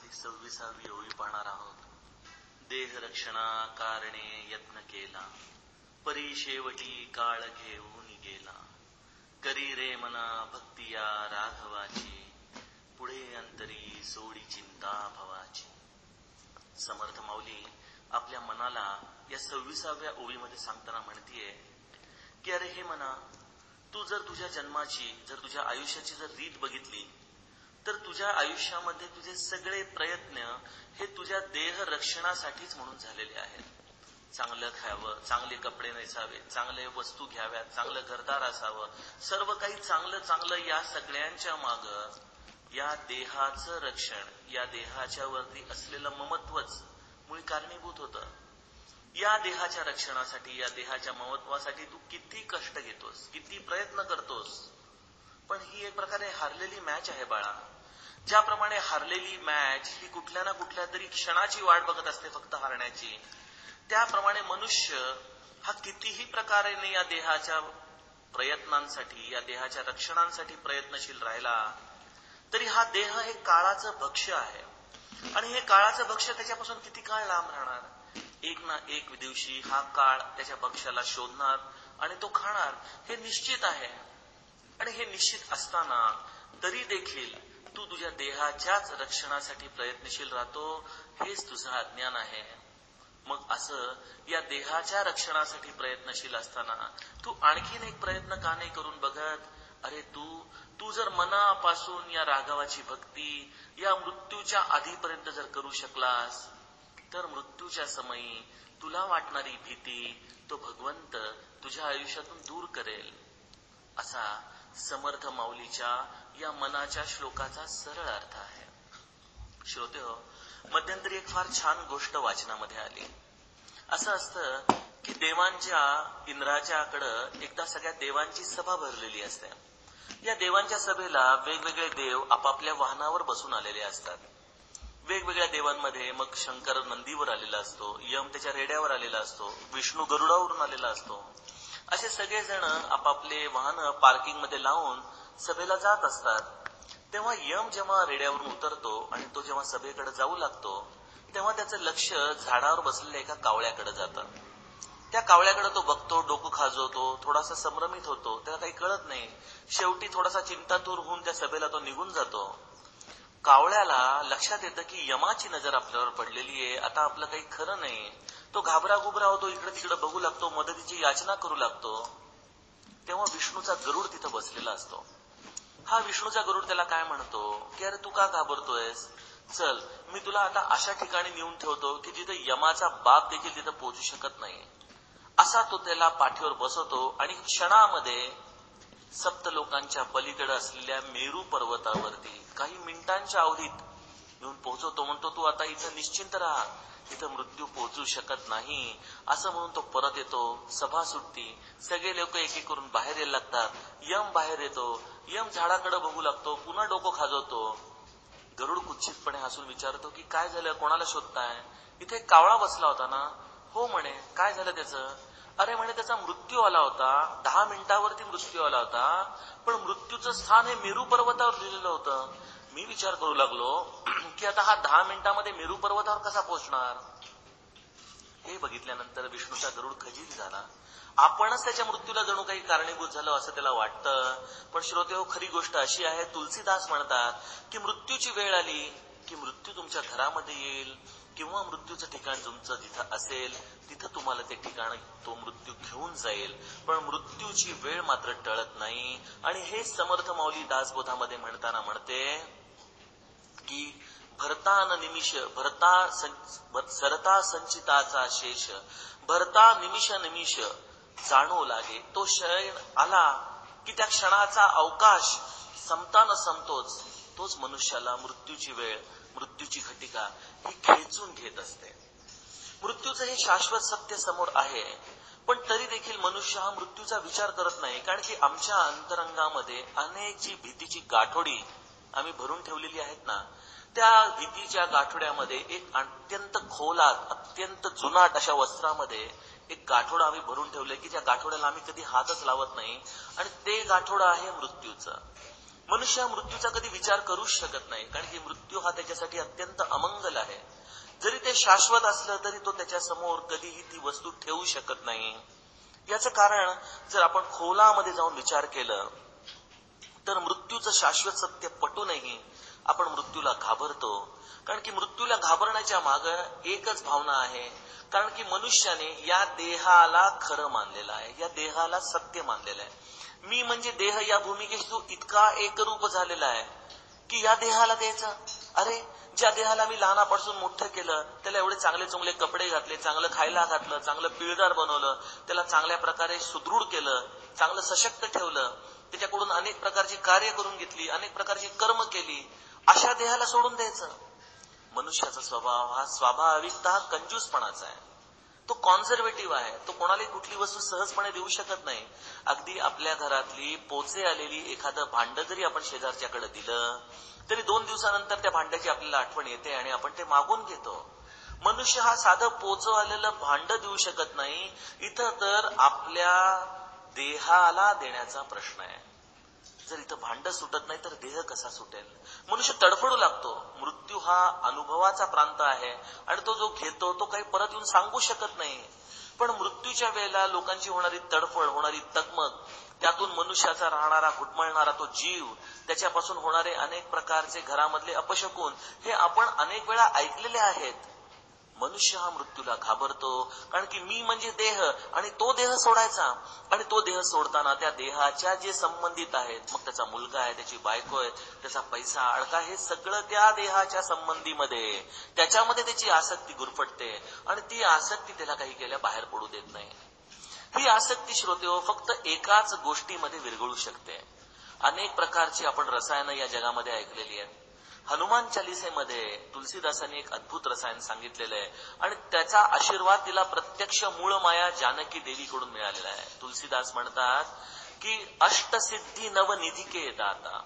26वी ओळी पाहणार आहोत. देह रक्षणा कारणे यत्न केला, परी शेवटी काळ घेऊन गेला. करी रे मना भक्तिया राघवाची, पुढे अंतरी सोडी चिंता भवाची. समर्थ माऊली आपल्या मनाला या 26व्या ओळीमध्ये सांगताना म्हणतीये की अरे हे मना, तू जर तुझ्या जन्माची, जर तुझ्या आयुष्याची जर रीत बघितली तर तुझ्या आयुष्यामध्ये तुझे सगळे प्रयत्न हे तुझ्या देह रक्षणासाठीच म्हणून झालेले आहेत. चांगलं खावं, चांगले कपडे नेसावे, चांगले वस्तू घ्याव्यात, चांगलं घरदार असावं, सर्व काही चांगलं चांगलं या सगळ्यांच्या माग या देहाचं रक्षण, या देहाच्या वरती असलेलं ममत्वच मुळी कारणीभूत होतं. या देहाच्या रक्षणासाठी, या देहाच्या ममत्वासाठी तू किती कष्ट घेतोस, किती प्रयत्न करतोस. पण ही एक प्रकारे हारलेली मॅच आहे बाळा. ज्याप्रमाणे हारलेली मॅच ही कुठल्या ना कुठल्या तरी क्षणाची वाट बघत असते फक्त हारण्याची, त्याप्रमाणे मनुष्य हा कितीही प्रकारे या देहाच्या प्रयत्नांसाठी, या देहाच्या रक्षणांसाठी प्रयत्नशील राहिला तरी हा देह हे काळाचं भक्ष्य आहे. आणि हे काळाचं भक्ष्य त्याच्यापासून किती काळ लांब राहणार. एक ना एक दिवशी हा काळ त्याच्या भक्ष्याला शोधणार आणि तो खाणार, हे निश्चित आहे. आणि हे निश्चित असताना तरी देखील तू तुझ्या देहाच्याच रक्षणासाठी प्रयत्नशील राहतो, हेच तुझं अज्ञान आहे. मग असं या देहाच्या रक्षणासाठी प्रयत्नशील असताना तू आणखीन एक प्रयत्न का नाही करून बघत. अरे तू जर मनापासून या राघवाची भक्ती या मृत्यूच्या आधीपर्यंत जर करू शकलास तर मृत्यूच्या समयी तुला वाटणारी भीती तो भगवंत तुझ्या आयुष्यातून दूर करेल. असा समर्थ माऊलीच्या या मनाच्या श्लोकाचा सरळ अर्थ आहे. श्रोतेहो, मध्यंतरी एक फार छान गोष्ट वाचनामध्ये आली. असं असतं की देवांच्या, इंद्राच्याकडं एकदा सगळ्या देवांची सभा भरलेली असते. या देवांच्या सभेला वेगवेगळे देव आपापल्या वाहनावर बसून आलेले असतात. वेगवेगळ्या देवांमध्ये मग शंकर नंदीवर आलेला असतो, यम त्याच्या रेड्यावर आलेला असतो, विष्णू गरुडावरून आलेला असतो. असे सगळेजण आपापले वाहन पार्किंग मध्ये लावून सभेला जात असतात. तेव्हा यम जेव्हा रेड्यावरून उतरतो आणि तो जेव्हा सभेकडे जाऊ लागतो तेव्हा त्याचं लक्ष झाडावर बसलेल्या एका कावळ्याकडे जातं. त्या कावळ्याकडे तो बघतो, डोकं खाजवतो, थोडासा संभ्रमित होतो, त्याला काही कळत नाही. शेवटी थोडासा चिंतातूर होऊन त्या सभेला तो निघून जातो. कावळ्याला लक्षात येतं की यमाची नजर आपल्यावर पडलेली आहे, आता आपलं काही खरं नाही. तो घाबराघुबरा होतो, इकडे तिकडे बघू लागतो, मदतीची याचना करू लागतो. तेव्हा विष्णूचा गरुड तिथं बसलेला असतो. हा विष्णूचा गरुड त्याला काय म्हणतो की अरे तू का घाबरतोयस, चल मी तुला आता अशा ठिकाणी नेऊन ठेवतो की जिथे यमाचा बाप देखील तिथं पोहोचू शकत नाही. असा तो त्याला पाठीवर बसवतो आणि क्षणामध्ये सप्तलोकांच्या पलीकडे असलेल्या मेरू पर्वतावरती काही मिनिटांच्या अवधीत येऊन पोहोचवतो. म्हणतो तू आता इथं निश्चिंत राहा, इथं मृत्यू पोहोचू शकत नाही. असं म्हणून तो परत येतो. सभा सुटती, सगळे लोक एक एक करून बाहेर यायला लागतात. यम बाहेर येतो, यम झाडाकडे बघू लागतो, पुन्हा डोकं खाजवतो. गरुड कुत्सितपणे हसून विचारतो की काय झालं, कोणाला शोधताय, इथे कावळा बसला होता ना. हो म्हणे, काय झालं त्याचं. अरे म्हणे त्याचा मृत्यू आला होता, 10 मिनिटावरती मृत्यू आला होता, पण मृत्यूचं स्थान हे मेरू पर्वतावर लिहिलेलं होतं. मी विचार करू लागलो की आता हा 10 मिनिटांमध्ये मेरू पर्वतावर कसा पोहोचणार. हे बघितल्यानंतर विष्णूचा गरुड खजील झाला. आपणच त्याच्या मृत्यूला जणू काही कारणीभूत झालो असं त्याला वाटतं. पण श्रोतेहो, खरी गोष्ट अशी आहे, तुलसीदास म्हणतात की मृत्यूची वेळ आली की मृत्यू तुमच्या घरामध्ये येईल किंवा मृत्यूचं ठिकाण तुमचं जिथं असेल तिथं तुम्हाला ते ठिकाण, तो मृत्यू घेऊन जाईल, पण मृत्यूची वेळ मात्र टळत नाही. आणि हे समर्थ माऊली दासबोधामध्ये म्हणताना म्हणते की भरता न निमिष, सरता संचिताचा शेष, भरता निमिष निमिष जाणू लागे. तो क्षण आला की त्या क्षणाचा अवकाश संपता न संपतोच, तोच मनुष्याला मृत्यूची वेळ, मृत्यूची घटिका ही खेचून घेत असते. मृत्यूचं हे शाश्वत सत्य समोर आहे, पण तरी देखील मनुष्य हा मृत्यूचा विचार करत नाही. कारण की आमच्या अंतरंगामध्ये अनेक जी भीतीची गाठोडी आम्ही भरून ठेवलेली आहेत ना, त्या भीतीच्या गाठोड्यामध्ये एक अत्यंत खोलात, अत्यंत जुनाट अशा वस्त्रामध्ये एक गाठोडा आम्ही भरून ठेवलंय की ज्या गाठोड्याला आम्ही कधी हातच लावत नाही. आणि ते गाठोडं आहे मृत्यूचं. मनुष्य मृत्यूचा कधी विचार करूच शकत नाही, कारण की मृत्यू हा त्याच्यासाठी अत्यंत अमंगल आहे. जरी ते शाश्वत असलं तरी तो त्याच्या समोर कधीही ती वस्तू ठेवू शकत नाही. याचं कारण जर आपण खोलामध्ये जाऊन विचार केलं तर मृत्यूचं शाश्वत सत्य पटूनही आपण मृत्यूला घाबरतो. कारण की मृत्यूला घाबरण्याच्या मागं एकच भावना आहे, कारण की मनुष्याने या देहाला खरं मानलेलं आहे, या देहाला सत्य मानलेलं आहे. मी म्हणजे देह या भूमिकेशी तो इतका एकरूप झालेला आहे की या देहाला द्यायचं. अरे ज्या देहाला मी लहानापासून मोठं केलं, त्याला एवढे चांगले चांगले कपडे घातले, चांगलं खायला घातलं, चांगलं पिळदार बनवलं, त्याला चांगल्या प्रकारे सुदृढ केलं, चांगलं सशक्त ठेवलं, त्याच्याकडून अनेक प्रकारची कार्य करून घेतली, अनेक प्रकारची कर्म केली, अशा देहाला सोडून द्यायचं. मनुष्याचा स्वभाव हा स्वाभाविकतः कंजूसपणाचा आहे. तो कॉन्झर्वेटिव्ह आहे. तो कोणालाही कुठली वस्तू सहजपणे देऊ शकत नाही. अगदी आपल्या घरातली पोचे आलेली एखादं भांड जरी आपण शेजारच्याकडे दिलं तरी 2 दिवसानंतर त्या भांड्याची आपल्याला आठवण येते आणि आपण ते मागून घेतो. मनुष्य हा साधं पोचं आलेलं भांड देऊ शकत नाही. इथं तर आपल्या देहाला देण्याचा प्रश्न आहे. जर इथं भांड सुटत नाही तर देह कसा सुटेल? मनुष्य तडफडू लागतो. मृत्यू हा अनुभवाचा प्रांत आहे आणि तो जो घेतो तो काही परत येऊन सांगू शकत नाही. पण मृत्यूच्या वेळेला लोकांची होणारी तडफड, होणारी तगमग, त्यातून मनुष्याचा राहणारा घुटमळणारा तो जीव, त्याच्यापासून होणारे अनेक प्रकारचे घरामधले अपशकुन, हे आपण अनेक वेळा ऐकलेले आहेत. मनुष्य हा मृत्यूला घाबरतो, कारण की मी म्हणजे देह आणि तो देह सोडायचा, आणि तो देह सोडताना त्या देहाच्या जे संबंधित आहेत, मग त्याचा मुलगा आहे, त्याची बायको आहे, त्याचा पैसा अडका, हे सगळं त्या देहाच्या संबंधीमध्ये, त्याच्यामध्ये त्याची आसक्ती गुरफटते आणि ती आसक्ती त्याला काही केल्या बाहेर पडू देत नाही. ही आसक्ती श्रोतेहो फक्त एकाच गोष्टीमध्ये विरघळू शकते. अनेक प्रकारची आपण रसायनं या जगामध्ये ऐकलेली आहेत. हनुमान चालिसेमध्ये तुलसीदासांनी एक अद्भुत रसायन सांगितलेलं आहे आणि त्याचा आशीर्वाद तिला प्रत्यक्ष मूळ माया जानकी देवीकडून मिळालेला आहे. तुलसीदास म्हणतात की अष्टसिद्धी नवनिधिके दाता,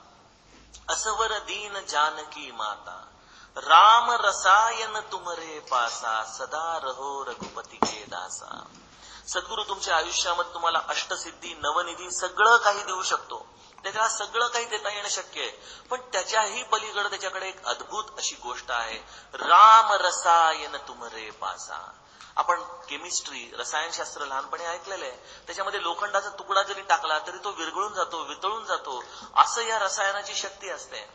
असवर दीन जानकी माता, राम रसायन तुमरे पासा, सदा रहो रघुपती के दासा. सद्गुरु तुमच्या आयुष्यामध्ये तुम्हाला अष्टसिद्धी नवनिधी सगळं काही देऊ शकतो. त्याला सगळं काही देता येणं शक्य आहे, पण त्याच्याही पलीकडे त्याच्याकडे एक अद्भुत अशी गोष्ट आहे, राम रसायन तुमरे पासा. आपण केमिस्ट्री, रसायनशास्त्र लहानपणी ऐकलेलं आहे. त्याच्यामध्ये लोखंडाचा तुकडा जरी टाकला तरी तो विरघळून जातो, वितळून जातो. असं या रसायनाची शक्ती असते.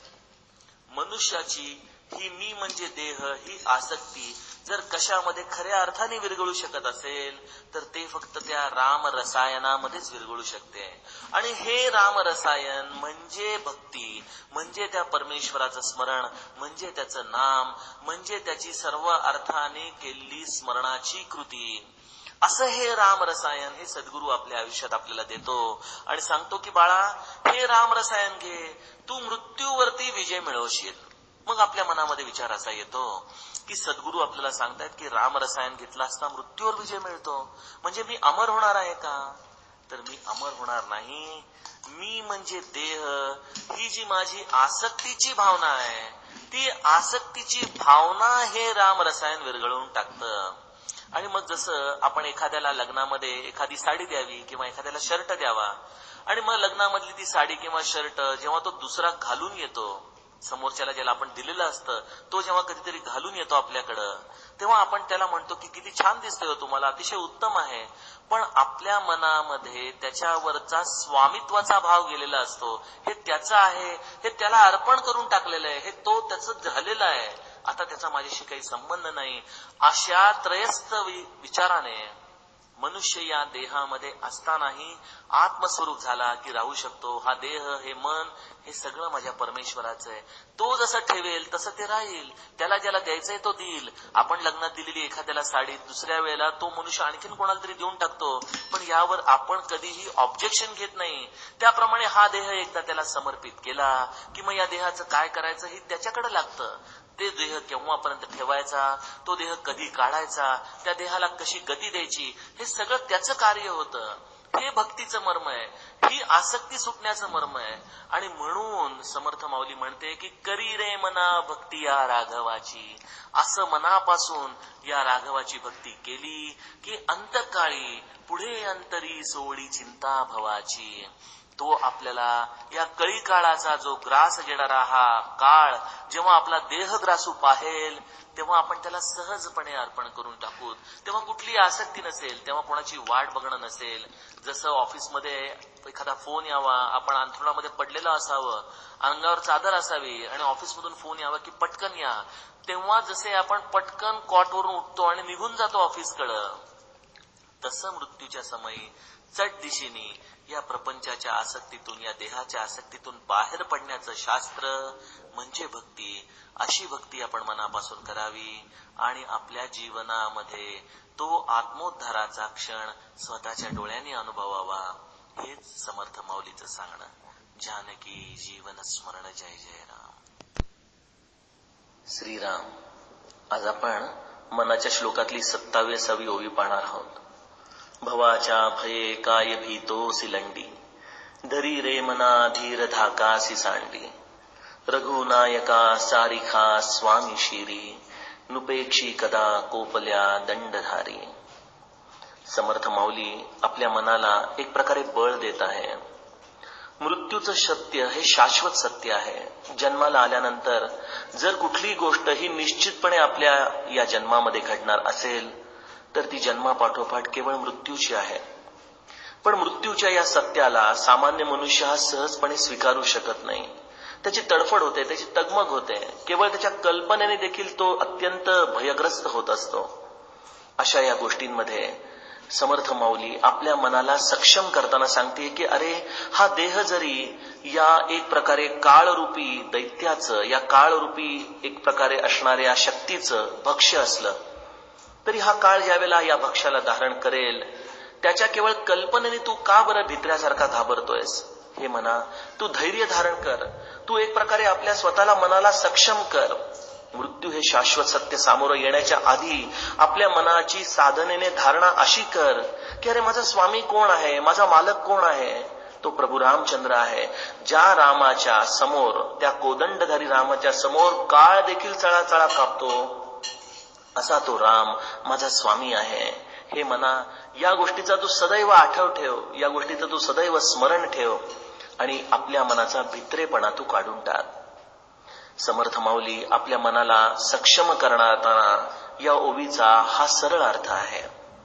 मनुष्याची ही मी म्हणजे देह ही आसक्ती जर कशामध्ये खऱ्या अर्थाने विरघळू शकत असेल तर ते फक्त त्या राम रसायनामध्येच विरघळू शकते. आणि हे राम रसायन म्हणजे भक्ती, म्हणजे त्या परमेश्वराचं स्मरण, म्हणजे त्याचं नाम, म्हणजे त्याची सर्व अर्थाने केलेली स्मरणाची कृती. असं हे राम रसायन हे सद्गुरु आपल्या आयुष्यात आपल्याला देतो आणि सांगतो की बाळा, हे राम रसायन घे, तू मृत्यूवरती विजय मिळवशील. मग आपल्या मनामध्ये विचार असा येतो की सद्गुरु आपल्याला सांगतायत की राम रसायन घेतला असता मृत्यूवर विजय मिळतो, म्हणजे मी अमर होणार आहे का? तर मी अमर होणार नाही. मी म्हणजे देह ही जी माझी आसक्तीची भावना आहे, ती आसक्तीची भावना हे राम रसायन विरघळवून टाकतं. आणि मग जसं आपण एखाद्याला लग्नामध्ये एखादी साडी द्यावी किंवा एखाद्याला शर्ट द्यावा, आणि मग लग्नामधली ती साडी किंवा शर्ट जेव्हा तो दुसरा घालून येतो, समोरच्याला ज्याला आपण दिलेलं असतं तो जेव्हा कधीतरी घालून येतो आपल्याकडं, तेव्हा आपण त्याला म्हणतो की किती छान दिसतोय तुम्हाला, अतिशय उत्तम आहे. पण आपल्या मनामध्ये त्याच्यावरचा स्वामित्वाचा भाव गेलेला असतो. हे त्याचं आहे, हे त्याला अर्पण करून टाकलेलं आहे, हे तो त्याचं झालेलं आहे, आता त्याचा माझ्याशी काही संबंध नाही. अशा त्रयस्थ विचाराने मनुष्य या देहामध्ये असतानाही आत्मस्वरूप झाला की राहू शकतो. हा देह, हे मन, हे सगळं माझ्या परमेश्वराचं आहे. तो जसं ठेवेल तसं ते राहील. त्याला ज्याला द्यायचंय तो देईल. आपण लग्नात दिलेली एखाद्याला साडी दुसऱ्या वेळेला तो मनुष्य आणखीन कोणाला तरी देऊन टाकतो, पण यावर आपण कधीही ऑब्जेक्शन घेत नाही. त्याप्रमाणे हा देह एकदा त्याला समर्पित केला की मग या देहाचं काय करायचं हे त्याच्याकडे लागतं. ते देह केव्हापर्यंत ठेवायचा, तो देह कधी काढायचा, त्या देहाला कशी गती द्यायची, हे सगळं त्याचं कार्य होतं. हे भक्तीचं मर्म आहे, ही आसक्ती सुटण्याचं मर्म आहे. आणि म्हणून समर्थ माऊली म्हणते की करी रे मना भक्ती या राघवाची. असं मनापासून या राघवाची भक्ती केली की अंतकाळी पुढे अंतरी सोळी चिंता भवाची. तो आपल्याला या कळी काळाचा जो ग्रास घेणारा हा काळ जेव्हा आपला देह ग्रासू पाहेल तेव्हा आपण त्याला सहजपणे अर्पण करून टाकू. तेव्हा कुठली आसक्ती नसेल, तेव्हा कोणाची वाट बघणं नसेल. जसं ऑफिसमध्ये एखादा फोन यावा, आपण अंथरुणामध्ये पडलेलं असावं, अंगावर चादर असावी आणि ऑफिसमधून फोन यावा की पटकन या, तेव्हा जसे आपण पटकन कॉटवरून उठतो आणि निघून जातो ऑफिसकडं, तसं मृत्यूच्या समयी चट दिशेने या प्रपंचाच्या आसक्तीतून, या देहाच्या आसक्तीतून बाहेर पडण्याचं शास्त्र म्हणजे भक्ती. अशी भक्ती आपण मनापासून करावी आणि आपल्या जीवनामध्ये तो आत्मोद्धाराचा क्षण स्वतःच्या डोळ्यांनी अनुभवावा. हेच समर्थ माऊलीचं सांगणं. जानकी जीवन स्मरण जय जय राम. श्रीराम. आज आपण मनाच्या श्लोकातली 27वी ओवी पाहणार आहोत. भवाच्या भये काय भीतोसी लंडी, धरी रे मना धीर धाकासी सांडी, रघुनायका सारिखा स्वामी शिरी, नुपेक्षी कदा कोपल्या दंडधारी. समर्थ माऊली आपल्या मनाला एक प्रकारे बळ देत आहे. मृत्यूचं सत्य हे शाश्वत सत्य आहे. जन्माला आल्यानंतर जर कुठली गोष्ट ही निश्चितपणे आपल्या या जन्मामध्ये घडणार असेल तर ती जन्मापाठोपाठ केवळ मृत्यूची आहे. पण मृत्यूच्या या सत्याला सामान्य मनुष्य हा सहजपणे स्वीकारू शकत नाही. त्याची तडफड होते, त्याची तगमग होते. केवळ त्याच्या कल्पनेने देखील तो अत्यंत भयग्रस्त होत असतो. अशा या गोष्टींमध्ये समर्थ माऊली आपल्या मनाला सक्षम करताना सांगते की अरे, हा देह जरी या एक प्रकारे काळरूपी दैत्याचं, या काळरूपी एक प्रकारे असणाऱ्या शक्तीचं भक्ष्य असलं तरी हा काळ ज्यावेळेला या भक्ष्याला धारण करेल त्याच्या केवळ कल्पनेने तू का बरं भित्र्यासारखा घाबरतोयस? हे म्हणा, तू धैर्य धारण कर. तू एक प्रकारे आपल्या स्वतःला मनाला सक्षम कर. मृत्यू हे शाश्वत सत्य सामोरं येण्याच्या आधी आपल्या मनाची साधनेने धारणा अशी कर की अरे, माझा स्वामी कोण आहे, माझा मालक कोण आहे? तो प्रभू रामचंद्र आहे. ज्या रामाच्या समोर, त्या कोदंडधारी रामाच्या समोर काळ देखील चळाचळा कापतो असा तो राम माझा स्वामी आहे. हे मना, या गोष्टीचा तू सदैव आठव ठेव, या गोष्टीचं तू सदैव स्मरण ठेव आणि आपल्या मनाचा भित्रेपणा तू काढून टाक. समर्थ माऊली आपल्या मनाला सक्षम करणारा या ओवीचा हा सरळ अर्थ आहे.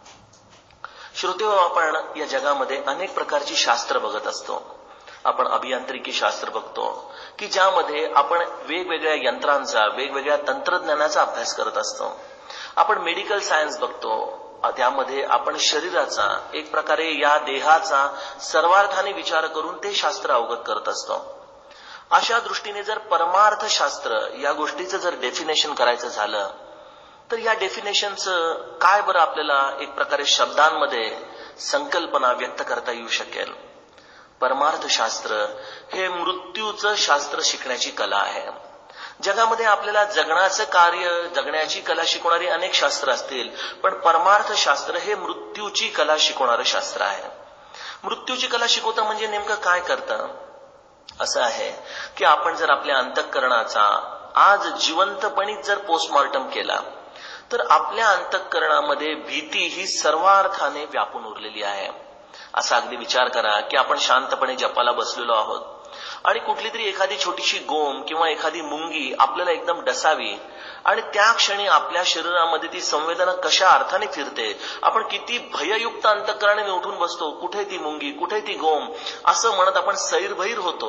श्रोतेहो, आपण या जगामध्ये अनेक प्रकारची शास्त्र बघत असतो. आपण अभियांत्रिकी शास्त्र बघतो की ज्यामध्ये आपण वेगवेगळ्या यंत्रांचा, वेगवेगळ्या तंत्रज्ञानाचा अभ्यास करत असतो. आपण मेडिकल सायन्स बघतो, त्यामध्ये आपण शरीराचा, एक प्रकारे या देहाचा सर्वार्थाने विचार करून ते शास्त्र अवगत करत असतो. अशा दृष्टीने जर परमार्थ शास्त्र या गोष्टीचं जर डेफिनेशन करायचं झालं तर या डेफिनेशनचं काय बरं आपल्याला एक प्रकारे शब्दांमध्ये संकल्पना व्यक्त करता येऊ शकेल? परमार्थ शास्त्र हे मृत्यूचं शास्त्र शिकण्याची कला आहे. जगामध्ये आपल्याला जगण्याचं कार्य, जगण्याची कला शिकवणारी अनेक शास्त्र असतील, पण परमार्थ शास्त्र हे मृत्यूची कला शिकवणारं शास्त्र आहे. मृत्यूची कला शिकवतं म्हणजे नेमकं काय करतं? असं आहे की आपण जर आपल्या अंतःकरणाचा आज जिवंतपणी जर पोस्टमॉर्टम केला तर आपल्या अंतःकरणामध्ये भीती ही सर्वार्थाने व्यापून उरलेली आहे. असा अगदी विचार करा की आपण शांतपणे जपाला बसलेलो आहोत आणि कुठली तरी एखादी छोटीशी गोम किंवा एखादी मुंगी आपल्याला एकदम डसावी आणि त्या क्षणी आपल्या शरीरामध्ये ती संवेदना कशा अर्थाने फिरते. आपण किती भययुक्त अंतःकरणाने उठून बसतो, कुठे ती मुंगी, कुठे ती गोम, असं म्हणत आपण सैरभैर होतो.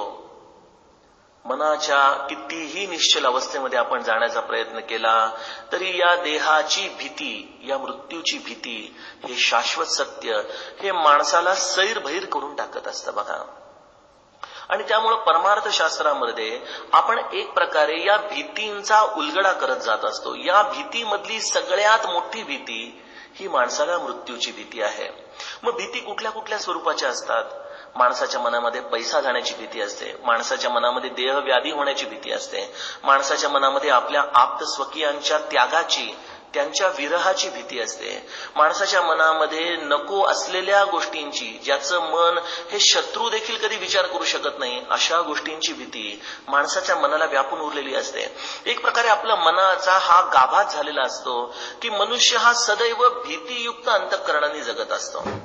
मनाच्या कितीही निश्चल अवस्थेमध्ये आपण जाण्याचा प्रयत्न केला तरी या देहाची भीती, या मृत्यूची भीती, हे शाश्वत सत्य हे माणसाला सैरभैर करून टाकत असतं बघा. आणि त्यामुळे परमार्थ शास्त्रामध्ये आपण एक प्रकारे या भीतींचा उलगडा करत जात असतो. या भीतीमधली सगळ्यात मोठी भीती ही माणसाला मृत्यूची भीती आहे. मग भीती कुठल्या कुठल्या स्वरूपाच्या असतात? माणसाच्या मनामध्ये पैसा जाण्याची भीती असते, माणसाच्या मनामध्ये देहव्याधी होण्याची भीती असते, माणसाच्या मनामध्ये आपल्या आप्त स्वकीयांच्या त्यागाची, त्यांच्या विरहाची भीती असते, माणसाच्या मनामध्ये नको असलेल्या गोष्टींची, ज्याचं मन हे शत्रू देखील कधी विचार करू शकत नाही, अशा गोष्टींची भीती माणसाच्या मनाला व्यापून उरलेली असते. एक प्रकारे आपल्या मनाचा हा गाभा झालेला असतो की मनुष्य हा सदैव भीतीयुक्त अंतःकरणाने जगत असतो.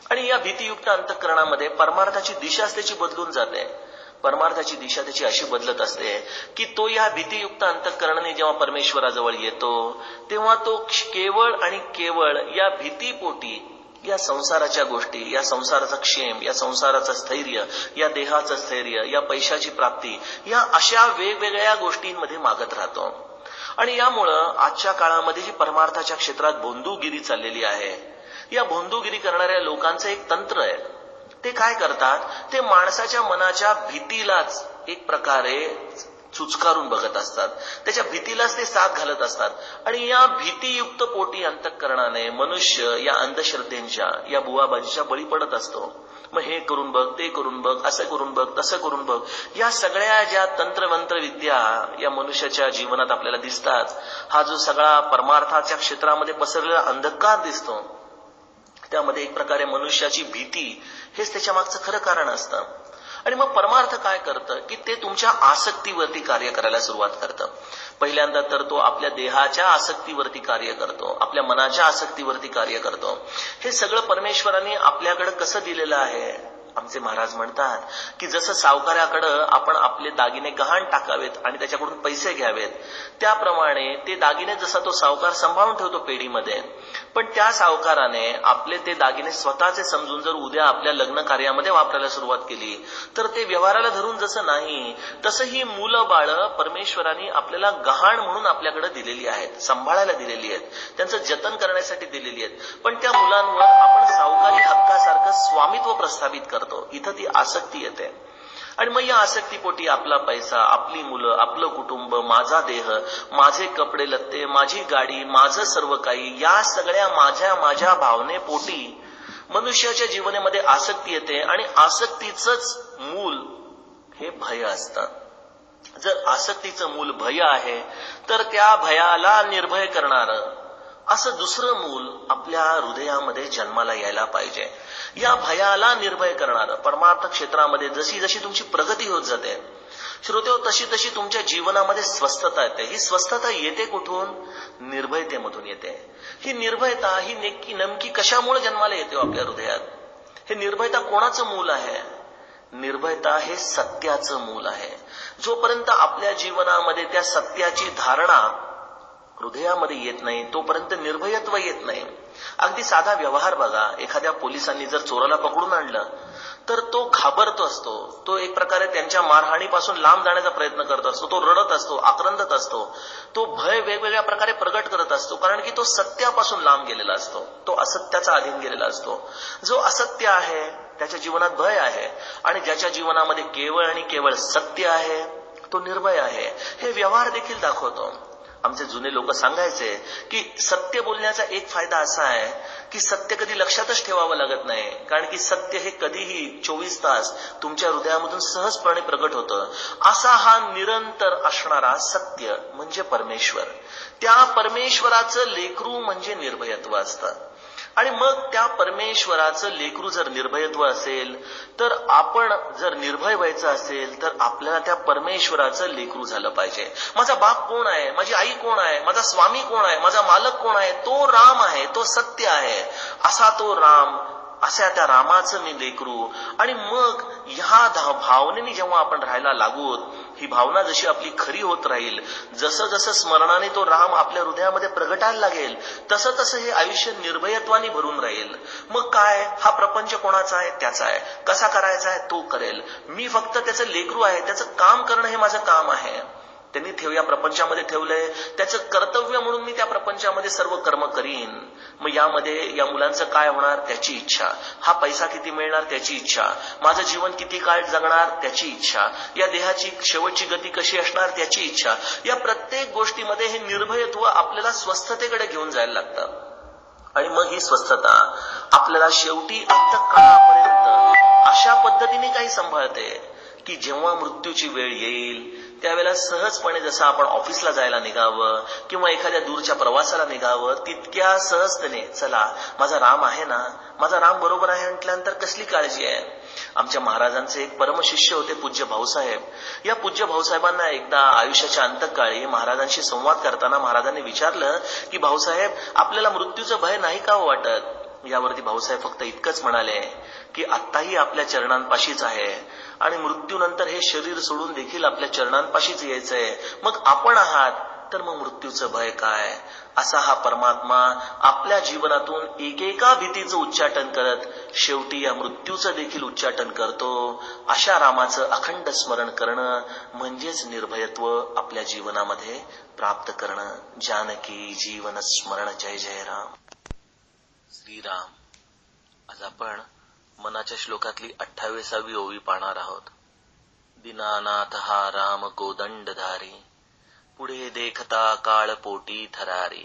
आणि या भीतीयुक्त अंतःकरणामध्ये परमार्थाची दिशाच त्याची बदलून जाते. परमार्थाची दिशा त्याची अशी बदलत असते की तो या भीतीयुक्त अंतःकरणाने जेव्हा परमेश्वराजवळ येतो तेव्हा तो केवळ आणि केवळ या भीतीपोटी या संसाराच्या गोष्टी, या संसाराचा क्षेम, या संसाराचं स्थैर्य, या देहाचं स्थैर्य, या पैशाची प्राप्ती, या अशा वेगवेगळ्या गोष्टींमध्ये मागत राहतो. आणि यामुळं आजच्या काळामध्ये जी परमार्थाच्या क्षेत्रात भोंदूगिरी चाललेली आहे, या भोंदूगिरी करणाऱ्या लोकांचं एक तंत्र आहे. ते काय करतात, ते माणसाच्या मनाच्या भीतीलाच एक प्रकारे चुचकारून बघत असतात, त्याच्या भीतीलाच ते साथ घालत असतात. आणि या भीतीयुक्त पोटी अंतःकरणाने मनुष्य या अंधश्रद्धेच्या, या बुवाबाजीच्या बळी पडत असतो. मग हे करून बघ, ते करून बघ, असं करून बघ, तसं करून बघ, या सगळ्या ज्या तंत्रमंत्र विद्या या मनुष्याच्या जीवनात आपल्याला दिसतात, हा जो सगळा परमार्थाच्या क्षेत्रामध्ये पसरलेला अंधकार दिसतो, त्यामध्ये एक प्रकारे मनुष्याची भीती हेच त्याच्या मागचं खरं कारण असतं. आणि मग परमार्थ काय करतं की ते तुमच्या आसक्तीवरती कार्य करायला सुरुवात करतं. पहिल्यांदा तर तो आपल्या देहाच्या आसक्तीवरती कार्य करतो, आपल्या मनाच्या आसक्तीवरती कार्य करतो. हे सगळं परमेश्वराने आपल्याकडे कसं दिलेलं आहे. आमचे महाराज म्हणतात की जसं सावकाराकडं आपण आपले दागिने गहाण टाकावेत आणि त्याच्याकडून पैसे घ्यावेत, त्याप्रमाणे ते दागिने जसा तो सावकार सांभाळून ठेवतो पेढीमध्ये, पण त्या सावकाराने आपले ते दागिने स्वतःचे समजून जर उद्या आपल्या लग्न कार्यामध्ये वापरायला सुरुवात केली तर ते व्यवहाराला धरून जसं नाही, तसं ही मुलं बाळं परमेश्वराने आपल्याला गहाण म्हणून आपल्याकडे दिलेली आहेत, सांभाळायला दिलेली आहेत, त्यांचं जतन करण्यासाठी दिलेली आहेत. पण त्या मुलांवर आपण सावकारी हक्कासारखं स्वामित्व प्रस्थापित करतो. इथं ती आसक्ती येते. आणि मग या आसक्तीपोटी आपला पैसा, आपली मुलं, आपलं कुटुंब, माझा देह, माझे कपडे लत्ते, माझी गाडी, माझं सर्व काही, या सगळ्या माझ्या भावनेपोटी मनुष्याच्या जीवनामध्ये आसक्ती येते. आणि आसक्तीचंच मूल हे भय असतं. जर आसक्तीचं मूल भय आहे तर त्या भयाला निर्भय करणारं असं दुसरं मूल आपल्या हृदयामध्ये जन्माला यायला पाहिजे. या भयाला निर्भय करणारं परमार्थ क्षेत्रामध्ये जशी जशी तुमची प्रगती होत जाते श्रोतेहो, तशी तशी तुमच्या जीवनामध्ये स्वस्थता येते. ही स्वस्थता येते कुठून? निर्भयतेमधून येते. ही निर्भयता ही नेमकी कशामुळे जन्माला येते आपल्या हृदयात? हे निर्भयता कोणाचं मूल आहे? निर्भयता हे सत्याचं मूल आहे. जोपर्यंत आपल्या जीवनामध्ये त्या सत्याची धारणा हृदयामध्ये येत नाही तोपर्यंत निर्भयत्व येत नाही. अगदी साधा व्यवहार बघा, एखाद्या पोलिसांनी जर चोराला पकडून आणलं तर तो घाबरतो असतो, तो एक प्रकारे त्यांच्या मारहाणीपासून लांब जाण्याचा प्रयत्न करत असतो, तो रडत असतो, आक्रंदत असतो, तो भय वेगवेगळ्या प्रकारे प्रगट करत असतो, कारण की तो सत्यापासून लांब गेलेला असतो, तो असत्याचा अधीन गेलेला असतो. जो असत्य आहे त्याच्या जीवनात भय आहे, आणि ज्याच्या जीवनामध्ये केवळ आणि केवळ सत्य आहे तो निर्भय आहे. हे व्यवहार देखील दाखवतो. आमचे जुने लोक सांगायचे की सत्य बोलण्याचा एक फायदा असा आहे की सत्य कधी लक्षातच ठेवावं लागत नाही, कारण की सत्य हे कधीही 24 तास तुमच्या हृदयामधून सहजपणे प्रगट होतं. असा हा निरंतर असणारा सत्य म्हणजे परमेश्वर. त्या परमेश्वराचं लेकरू म्हणजे निर्भयत्व असतं. आणि मग त्या परमेश्वराचं लेकरू जर निर्भयत्व असेल तर आपण जर निर्भय व्हायचं असेल तर आपल्याला त्या परमेश्वराचं लेकरू झालं पाहिजे. माझा बाप कोण आहे, माझी आई कोण आहे, माझा स्वामी कोण आहे, माझा मालक कोण आहे? तो राम आहे, तो सत्य आहे. असा तो राम, अशा त्या रामाचं मी लेकरू. आणि मग ह्या भावनेने जेव्हा आपण राहायला लागू, ही भावना जशी आपली खरी होत राहील, जसं जसं स्मरणाने तो राम आपल्या हृदयामध्ये प्रगटायला लागेल, तसं तसं हे आयुष्य निर्भयत्वाने भरून राहील. मग काय, हा प्रपंच कोणाचा आहे? त्याचा आहे. कसा करायचा आहे? तो करेल. मी फक्त त्याचं लेकरू आहे, त्याचं काम करणं हे माझं काम आहे. त्यांनी या प्रपंचामध्ये ठेवलंय, त्याचं कर्तव्य म्हणून मी त्या प्रपंचामध्ये सर्व कर्म करीन. मग यामध्ये या मुलांचं काय होणार? त्याची इच्छा. हा पैसा किती मिळणार? त्याची इच्छा. माझं जीवन किती काळ जगणार? त्याची इच्छा. या देहाची शेवटची गती कशी असणार? त्याची इच्छा. या प्रत्येक गोष्टीमध्ये हे निर्भयत्व आपल्याला स्वस्थतेकडे घेऊन जायला लागतं. आणि मग ही स्वस्थता आपल्याला शेवटी अंतःकाळापर्यंत अशा पद्धतीने काही सांभाळते की जेव्हा मृत्यूची वेळ येईल त्यावेळेला सहजपणे जसं आपण ऑफिसला जायला निघावं किंवा एखाद्या दूरच्या प्रवासाला निघावं, तितक्या सहजतेने चला माझा राम आहे ना, माझा राम बरोबर आहे म्हटल्यानंतर कसली काळजी आहे. आमच्या महाराजांचे एक परमशिष्य होते पूज्य भाऊसाहेब. या पूज्य भाऊसाहेबांना एकदा आयुष्याच्या अंतकाळी महाराजांशी संवाद करताना महाराजांनी विचारलं की भाऊसाहेब, आपल्याला मृत्यूचं भय नाही का वाटत? यावरती भाऊसाहेब फक्त इतकंच म्हणाले की आत्ताही आपल्या चरणांपाशीच आहे आणि मृत्यूनंतर हे शरीर सोडून देखील आपल्या चरणांपाशीच यायचंय. मग आपण आहात तर मग मृत्यूचं भय काय? असा हा परमात्मा आपल्या जीवनातून एकेका भीतीचं उच्चाटन करत शेवटी या मृत्यूचं देखील उच्चाटन करतो. अशा रामाचं अखंड स्मरण करणं म्हणजेच निर्भयत्व आपल्या जीवनामध्ये प्राप्त करणं. जानकी जीवन स्मरण. जय जय राम. श्रीराम. आज आपण मनाच्या श्लोकातली 28वी ओवी पाहणार आहोत. दीनानाथ हा राम कोदंडधारी, पुढे देखता काळ पोटी थरारी,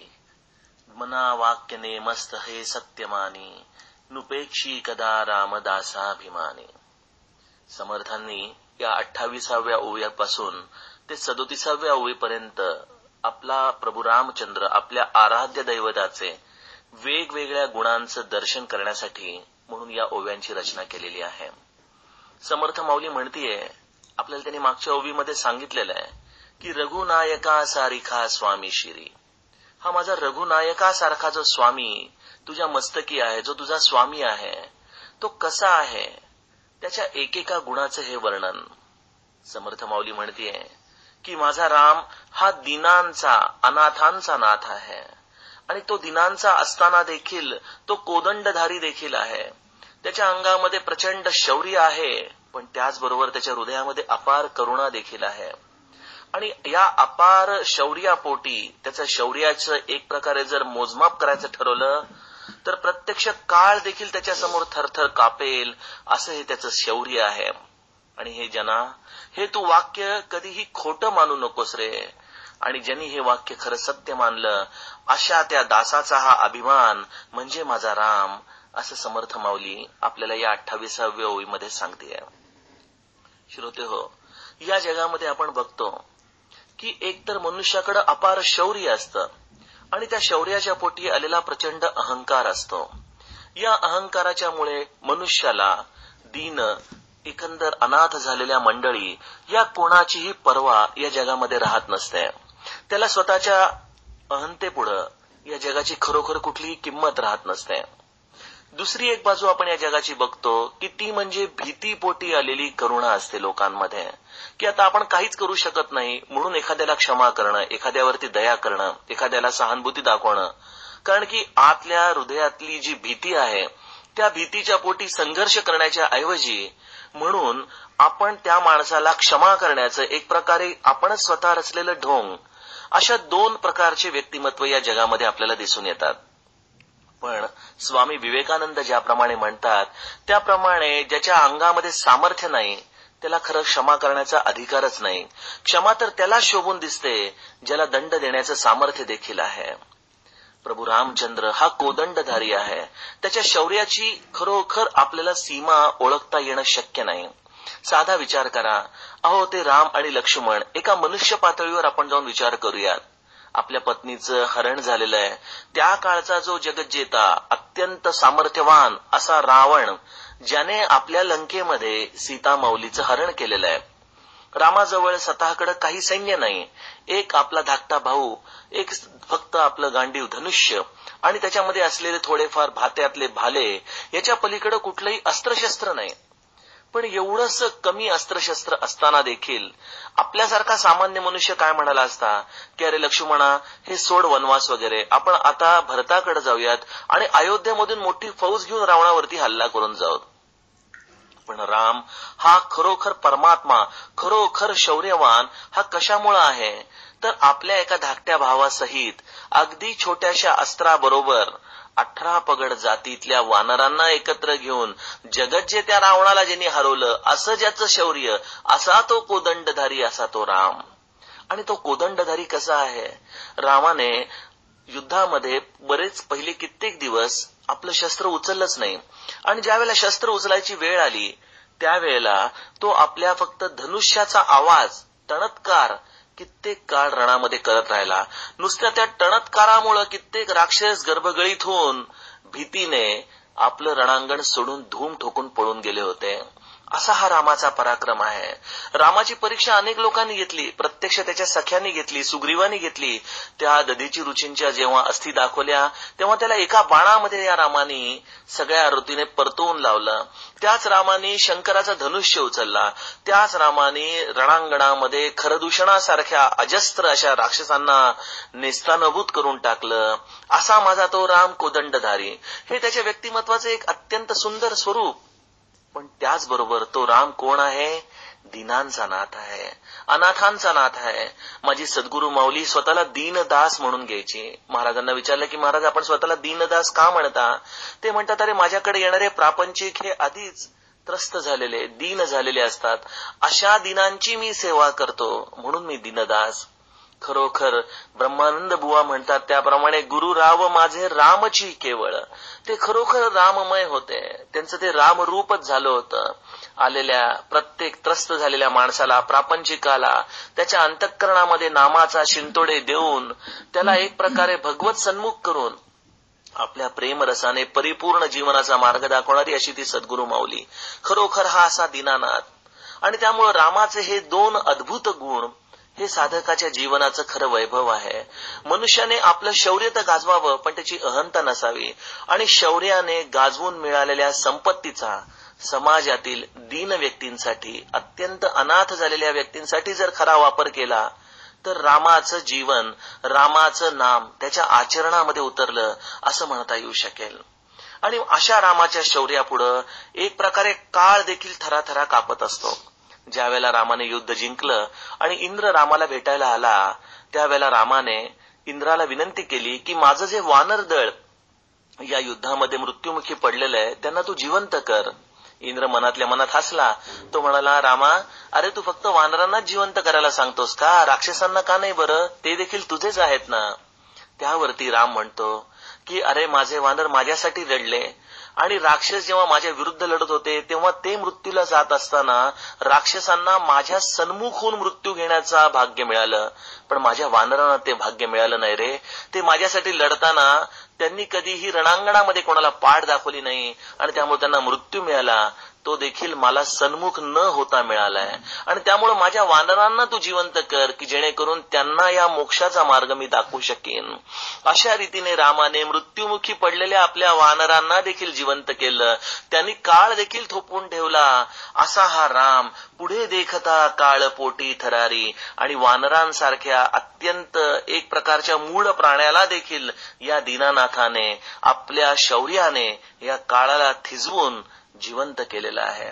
मना वाक्य नेमस्त हे सत्यमानी, नुपेक्षी कदा रामदासाभिमानी. समर्थांनी या 28व्या ओव्यापासून ते 37व्या ओवीपर्यंत आपला प्रभू रामचंद्र आपल्या आराध्य दैवताचे वेगवेगळ्या गुणांचं दर्शन करण्यासाठी म्हणून या ओव्यांची रचना केलेली आहे. समर्थ माऊली म्हणतीये, आपल्याला त्यांनी मागच्या ओवीमध्ये सांगितलेलं आहे की रघुनायका सारिखा स्वामी शिरी. हा माझा रघुनायकासारखा जो स्वामी तुझ्या मस्तकी आहे, जो तुझा स्वामी आहे, तो कसा आहे, त्याच्या एकेका गुणाचं हे वर्णन. समर्थ माऊली म्हणतीये की माझा राम हा दीनांचा अनाथांचा नाथ आहे आणि तो दीनांचा असताना देखील तो कोदंडधारी देखील आहे. त्याच्या अंगामध्ये प्रचंड शौर्य आहे, पण त्याचबरोबर त्याच्या हृदयामध्ये अपार करुणा देखील आहे. आणि या अपार शौर्यापोटी त्याचं शौर्याचं एक प्रकारे जर मोजमाप करायचं ठरवलं तर प्रत्यक्ष काळ देखील त्याच्यासमोर थरथर कापेल असं हे त्याचं शौर्य आहे. आणि हे जना, हे तू वाक्य कधीही खोटं मानू नकोस रे. आणि ज्यांनी हे वाक्य खरं सत्य मानलं अशा त्या दासाचा हा अभिमान म्हणजे माझा राम, असं समर्थ माऊली आपल्याला या 28व्या ओवीमध्ये सांगते. श्रोते हो, या जगामध्ये आपण बघतो की एकतर मनुष्याकडे अपार शौर्य असतं आणि त्या शौर्याच्या पोटी आलेला प्रचंड अहंकार असतो. या अहंकाराच्यामुळे मनुष्याला दीन, एकंदर अनाथ झालेल्या मंडळी या कोणाचीही पर्वा या जगामध्ये राहत नसते. त्याला स्वतःच्या अहंतेपुढं या जगाची खरोखर कुठलीही किंमत राहत नसते. दुसरी एक बाजू आपण या जगाची बघतो की ती म्हणजे भीतीपोटी आलेली करुणा असते लोकांमध्ये, की आता आपण काहीच करू शकत नाही म्हणून एखाद्याला क्षमा करणं, एखाद्यावरती दया करणं, एखाद्याला सहानुभूती दाखवणं. कारण की आतल्या हृदयातली जी भीती आहे त्या भीतीच्या पोटी संघर्ष करण्याच्या ऐवजी म्हणून आपण त्या माणसाला क्षमा करण्याचं एक प्रकारे आपणच स्वतः रचलेलं ढोंग, अशा दोन प्रकारचे व्यक्तिमत्व या जगामध्ये आपल्याला दिसून येतात. पण स्वामी विवेकानंद ज्याप्रमाणे म्हणतात त्याप्रमाणे ज्याच्या अंगामध्ये सामर्थ्य नाही त्याला खरं क्षमा करण्याचा अधिकारच नाही. क्षमा तर त्याला शोभून दिसते ज्याला दंड देण्याचं सामर्थ्य देखील आहे. प्रभू रामचंद्र हा कोदंडधारी आहे. त्याच्या शौर्याची खरोखर आपल्याला सीमा ओळखता येणं शक्य नाही. साधा विचार करा. अहो, ते राम आणि लक्ष्मण, एका मनुष्य पातळीवर आपण जाऊन विचार करूयात. आपल्या पत्नीचं हरण झालेलं आहे. त्या काळचा जो जगज्जेता, अत्यंत सामर्थ्यवान असा रावण, ज्याने आपल्या लंकेमध्ये सीता माऊलीचं हरण केलेलं आहे. रामाजवळ स्वतःकडे काही सैन्य नाही, एक आपला धाकटा भाऊ, एक फक्त आपलं गांडीव धनुष्य आणि त्याच्यामध्ये असलेले थोडेफार भात्यातले भाले, याच्या पलीकडे कुठलंही अस्त्रशस्त्र नाही. पण एवढंच कमी अस्त्रशस्त्र असताना देखील आपल्यासारखा सामान्य मनुष्य काय म्हणाला असता की अरे लक्ष्मणा, हे सोड वनवास वगैरे, आपण आता भरताकडे जाऊयात आणि अयोध्येमधून मोठी फौज घेऊन रावणावरती हल्ला करून जाऊ. पण राम हा खरोखर परमात्मा, खरोखर शौर्यवान हा कशामुळे आहे तर आपल्या एका धाकट्या भावासहित अगदी छोट्याशा अस्त्राबरोबर 18 पगड जातीतल्या वानरांना एकत्र घेऊन जगज्जेत्या रावणाला ज्यांनी हरवलं असं ज्याचं शौर्य, असा तो कोदंडधारी, असा तो राम. आणि तो कोदंडधारी कसा आहे? रामाने युद्धामध्ये बरेच पहिले कित्येक दिवस आपलं शस्त्र उचललंच नाही आणि ज्यावेळेला शस्त्र उचलायची वेळ आली त्यावेळेला तो आपल्या फक्त धनुष्याचा आवाज, टणत्कार कित्येक काळ रणामध्ये करत राहिला. नुसत्या त्या टणत्कारामुळे कित्येक राक्षस गर्भगळीत होऊन भीतीने आपलं रणांगण सोडून धूम ठोकून पळून गेले होते. असा हा रामाचा पराक्रम आहे. रामाची परीक्षा अनेक लोकांनी घेतली, प्रत्यक्ष त्याच्या सख्यांनी घेतली, सुग्रीवानी घेतली. त्या दधीची रुचींच्या जेव्हा अस्थी दाखवल्या तेव्हा त्याला एका बाणामध्ये या रामाने सगळ्या ऋतीने परतवून लावलं. त्याच रामाने शंकराचा धनुष्य उचलला. त्याच रामाने रणांगणामध्ये खरदूषणासारख्या अजस्त्र अशा राक्षसांना नेस्तानभूत करून टाकलं. असा माझा तो राम कोदंडधारी. हे त्याच्या व्यक्तिमत्वाचं एक अत्यंत सुंदर स्वरूप. पण त्याचबरोबर तो राम कोण आहे? दीनांचा नाथ आहे, अनाथांचा नाथ आहे. माझी सद्गुरू माऊली स्वतःला दीनदास म्हणून घ्यायची. महाराजांना विचारलं की महाराज आपण स्वतःला दीनदास का म्हणता? ते म्हणतात अरे माझ्याकडे येणारे प्रापंचिक हे आधीच त्रस्त झालेले दीन झालेले असतात, अशा दीनांची मी सेवा करतो म्हणून मी दीनदास. खरोखर ब्रह्मानंद बुवा म्हणतात त्याप्रमाणे गुरु राव माझे रामची केवळ. ते खरोखर राममय होते. त्यांचं ते रामरूपच झालं होतं. आलेल्या प्रत्येक त्रस्त झालेल्या माणसाला, प्रापंचिकाला त्याच्या अंतःकरणामध्ये नामाचा शिंतोडे देऊन त्याला एक प्रकारे भगवत सन्मुख करून आपल्या प्रेमरसाने परिपूर्ण जीवनाचा मार्ग दाखवणारी अशी ती सद्गुरू माऊली. खरोखर हा असा दीनानाथ. आणि त्यामुळे रामाचे हे दोन अद्भुत गुण हे साधकाच्या जीवनाचं खरं वैभव आहे. मनुष्याने आपलं शौर्य तर गाजवावं पण त्याची अहंता नसावी. आणि शौर्याने गाजवून मिळालेल्या संपत्तीचा समाजातील दीन व्यक्तींसाठी, अत्यंत अनाथ झालेल्या व्यक्तींसाठी जर खरा वापर केला तर रामाचं जीवन, रामाचं नाम त्याच्या आचरणामध्ये उतरलं असं म्हणता येऊ शकेल. आणि अशा रामाच्या शौर्यापुढं एक प्रकारे काळ देखील थराथरा कापत असतो. ज्या वेळेला रामाने युद्ध जिंकलं आणि इंद्र रामाला भेटायला आला त्यावेळेला रामाने इंद्राला विनंती केली की माझं जे वानर दळ या युद्धामध्ये मृत्युमुखी पडलेलं आहे त्यांना तू जिवंत कर. इंद्र मनातल्या मनात हसला. तो म्हणाला रामा अरे तू फक्त वानरांनाच जिवंत करायला सांगतोस का? राक्षसांना का नाही बरं? ते देखील तुझेच आहेत ना. त्यावरती राम म्हणतो की अरे माझे वानर माझ्यासाठी लढले आणि राक्षस जेव्हा माझ्या विरुद्ध लढत होते तेव्हा ते मृत्यूला जात असताना राक्षसांना माझ्या सन्मुख होऊन मृत्यू घेण्याचा भाग्य मिळालं. पण माझ्या वानरांना ते भाग्य मिळालं नाही रे. ते माझ्यासाठी लढताना त्यांनी कधीही रणांगणामध्ये कोणाला पाठ दाखवली नाही आणि त्यामुळे त्यांना मृत्यू मिळाला. तो देखील मला सन्मुख न होता मिळालाय. आणि त्यामुळे माझ्या वानरांना तू जिवंत कर की जेणेकरून त्यांना या मोक्षाचा मार्ग मी दाखवू शकेन. अशा रीतीने रामाने मृत्युमुखी पडलेल्या आपल्या वानरांना देखील जिवंत केलं. त्यांनी काळ देखील थोपवून ठेवला. असा हा राम पुढे देखता काळ पोटी थरारी. आणि वानरांसारख्या अत्यंत एक प्रकारच्या मूळ प्राण्याला देखील या दीनानाथाने आपल्या शौर्याने या काळाला थिजवून जिवंत केलेलं आहे.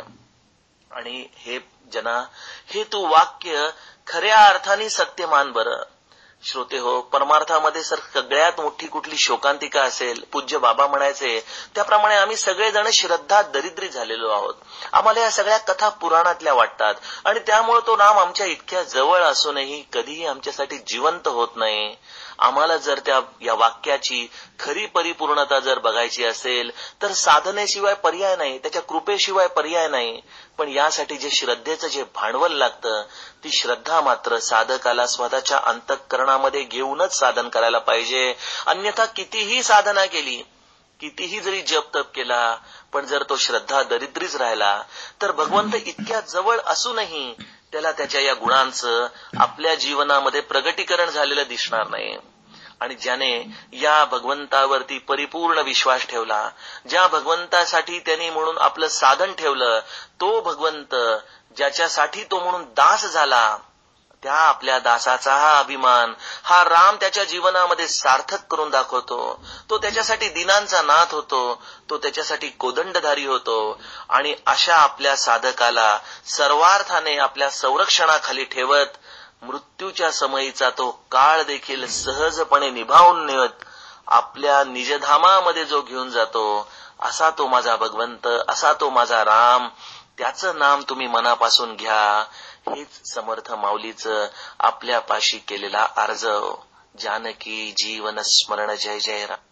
आणि हे जना हे तू वाक्य खऱ्या अर्थाने सत्य मान बरं. श्रोते हो, परमार्थामध्ये सगळ्यात मोठी कुठली शोकांतिका असेल, पूज्य बाबा म्हणायचे त्याप्रमाणे आम्ही सगळेजण श्रद्धा दरिद्री झालेलो आहोत. आम्हाला या सगळ्या कथा पुराणातल्या वाटतात आणि त्यामुळे तो राम आमच्या इतक्या जवळ असूनही कधीही आमच्यासाठी जिवंत होत नाही. आम्हाला जर या वाक्याची खरी परिपूर्णता जर बघायची असेल तर साधनेशिवाय पर्याय नाही, त्याच्या कृपेशिवाय पर्याय नाही. पण यासाठी जे श्रद्धेचं जे भांडवल लागतं ती श्रद्धा मात्र साधकाला स्वतःच्या अंतःकरणामध्ये घेऊनच साधन करायला पाहिजे. अन्यथा कितीही साधना केली, कितीही जरी जप तप केला, पण जर तो श्रद्धा दरिद्रीच राहिला तर भगवंत इतक्या जवळ असूनही त्याला त्याच्या या गुणांचं आपल्या जीवनामध्ये प्रगटीकरण झालेलं दिसणार नाही. आणि ज्याने या भगवंतावरती परिपूर्ण विश्वास ठेवला, ज्या भगवंतासाठी त्यांनी म्हणून आपलं साधन ठेवलं, तो भगवंत ज्याच्यासाठी तो म्हणून दास झाला, त्या आपल्या दासाचा हा अभिमान हा राम त्याच्या जीवनामध्ये सार्थक करून दाखवतो. तो त्याच्यासाठी दिनांचा नाथ होतो, तो त्याच्यासाठी कोदंडधारी होतो. आणि अशा आपल्या साधकाला सर्वार्थाने आपल्या संरक्षणाखाली ठेवत मृत्यूच्या समयीचा तो काळ देखील सहजपणे निभावून नेत आपल्या निजधामामध्ये जो घेऊन जातो, असा तो माझा भगवंत, असा तो माझा राम. त्याचं नाम तुम्ही मनापासून घ्या. हेच समर्थ माऊलीचं आपल्यापाशी केलेला अर्ज. जानकी जीवन स्मरण. जय जय राम.